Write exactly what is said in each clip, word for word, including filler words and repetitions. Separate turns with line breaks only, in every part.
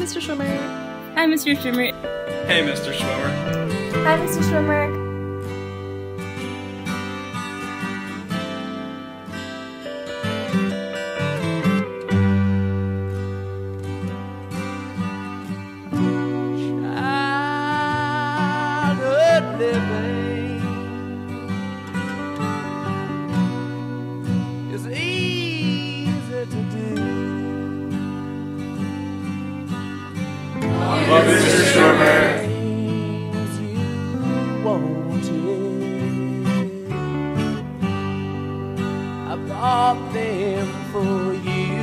Mister Schwimmer.
Hi, Mister Schwimmer.
Hey, Mister Schwimmer.
Hi, Mister Schwimmer.
Love Mister Schwimmer.
I bought them for you.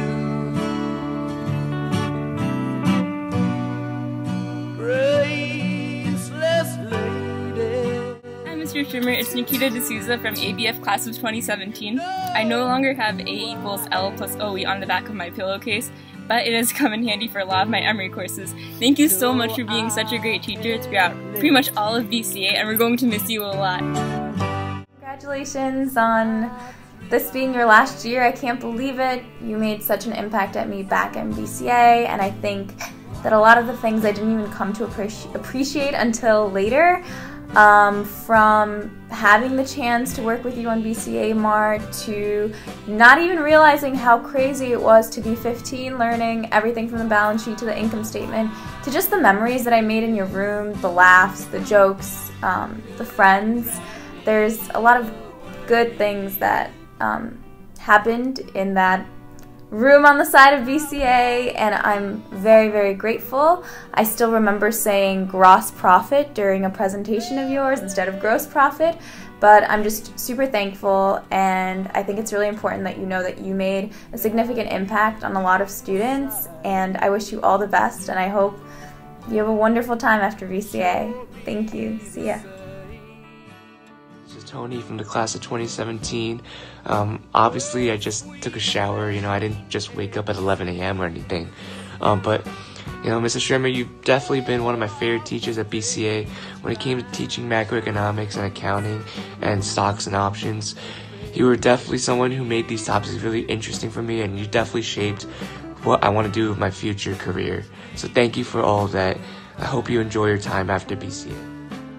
Graceless lady.
Hi, Mister Schwimmer. It's Nikita D'Souza from A B F class of twenty seventeen. I no longer have A equals L plus O E on the back of my pillowcase, but it has come in handy for a lot of my Emory courses. Thank you so much for being such a great teacher throughout pretty much all of B C A, and we're going to miss you a lot.
Congratulations on this being your last year. I can't believe it. You made such an impact at me back in B C A, and I think that a lot of the things I didn't even come to appreci- appreciate until later, um, from having the chance to work with you on B C A Mart, to not even realizing how crazy it was to be fifteen, learning everything from the balance sheet to the income statement, to just the memories that I made in your room, the laughs, the jokes, um, the friends. There's a lot of good things that um, happened in that room on the side of B C A, and I'm very, very grateful. I still remember saying gross profit during a presentation of yours instead of gross profit, but I'm just super thankful, and I think it's really important that you know that you made a significant impact on a lot of students, and I wish you all the best, and I hope you have a wonderful time after B C A. Thank you. See ya.
This is Tony from the class of twenty seventeen. Um, obviously, I just took a shower. You know, I didn't just wake up at eleven A M or anything. Um, but, you know, Missus Schwimmer, you've definitely been one of my favorite teachers at B C A when it came to teaching macroeconomics and accounting and stocks and options. You were definitely someone who made these topics really interesting for me, and you definitely shaped what I want to do with my future career. So thank you for all of that. I hope you enjoy your time after B C A.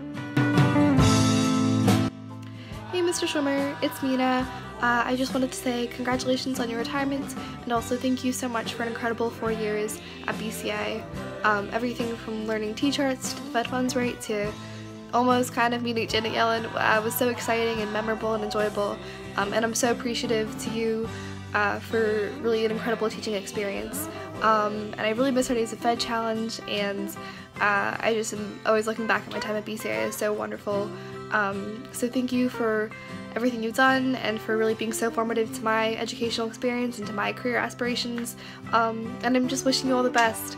Hey, Mister Schwimmer, it's Mina. Uh, I just wanted to say congratulations on your retirement, and also thank you so much for an incredible four years at B C A. Um, everything from learning T-charts to the Fed funds rate to almost kind of meeting Janet Yellen uh, was so exciting and memorable and enjoyable, um, and I'm so appreciative to you uh, for really an incredible teaching experience. Um, and I really miss our days of Fed Challenge, and uh, I just am always looking back at my time at B C A as so wonderful. Um, so thank you for everything you've done and for really being so formative to my educational experience and to my career aspirations, um, and I'm just wishing you all the best.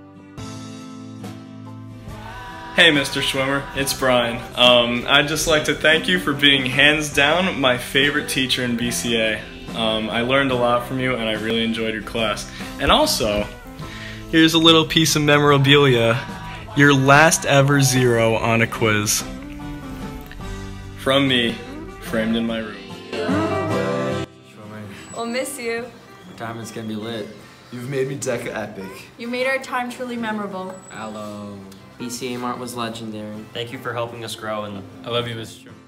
Hey, Mister Schwimmer, it's Brian. Um, I'd just like to thank you for being hands down my favorite teacher in B C A. Um, I learned a lot from you, and I really enjoyed your class. And also, here's a little piece of memorabilia, your last ever zero on a quiz. From me, framed in my room.
We'll miss you.
Retirement's gonna be lit.
You've made me deca epic.
You made our time truly memorable.
Hello. B C A Mart was legendary.
Thank you for helping us grow, and I love you, Mister Schwimmer.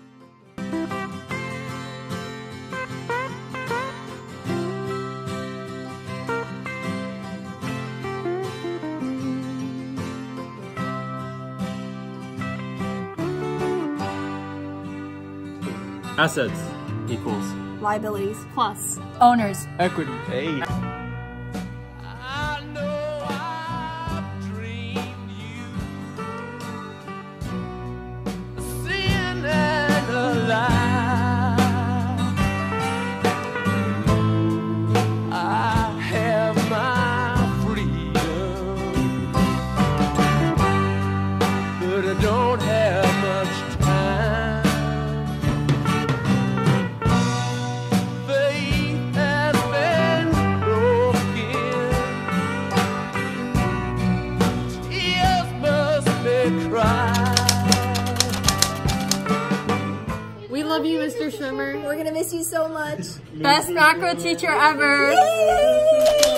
Assets equals
Liabilities plus owners.
equity.
Hey.
I know I've dreamed you a sin and a lie. I have my freedom, but I don't have much time.
We love you, Mister Schwimmer.
We're gonna miss you so much.
Best macro teacher ever!
Yay!